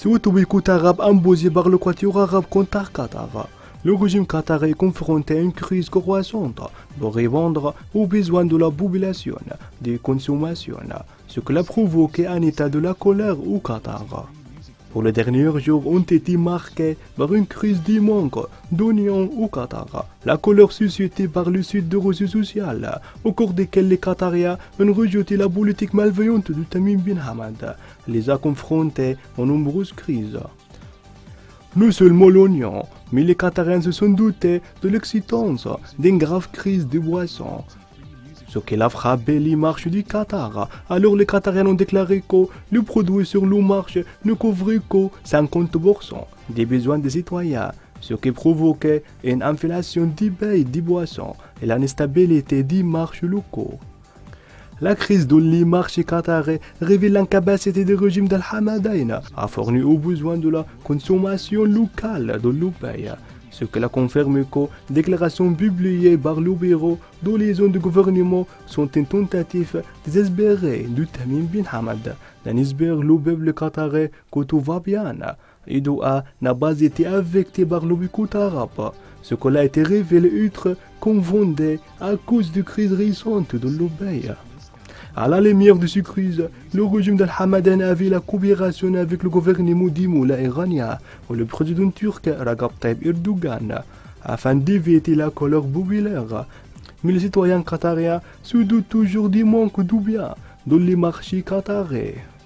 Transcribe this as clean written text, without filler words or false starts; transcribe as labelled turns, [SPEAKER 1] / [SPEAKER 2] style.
[SPEAKER 1] Suite au boycott arabe imposé par le quatuor arabe contre Qatar, le régime qatarais est confronté à une crise croissante pour répondre aux besoins de la population de consommation, ce qui a provoqué un état de la colère au Qatar. Pour les derniers jours ont été marqués par une crise du manque d'oignons au Qatar, la colère suscitée par le sud de réseaux sociaux, au cours desquels les Qatariens ont rejeté la politique malveillante de Tamim bin Hamad, les a confrontés en nombreuses crises. Non seulement l'oignon, mais les Qatariens se sont doutés de l'existence d'une grave crise de boissons, ce qui a frappé les marchés du Qatar. Alors les Qatariens ont déclaré que le produit sur le marché ne couvrait que 50% des besoins des citoyens, ce qui provoquait une inflation des prix des boissons et l'instabilité des marchés locaux. La crise dans les marchés qatarais révèle l'incapacité du régime d'Al-Hamadain à fournir aux besoins de la consommation locale de le pays, ce que la confirme que déclarations publiées par le bureau de liaison du gouvernement sont une tentative désespérée de Tamim bin Hamad d'espérer le peuple qatarais que tout va bien. Et Doha n'a pas été affecté par le boycott arabe, ce qui a été révélé être confondé à cause de crises récentes de le pays. À la lumière de ces crises, le régime d'Al-Hamadan avait la coopération avec le gouvernement du Moula iranien ou le président turc Recep Tayyip Erdogan afin d'éviter la colère populaire. Mais les citoyens qatariens se doutent toujours du manque de biens dans les marchés qatarais.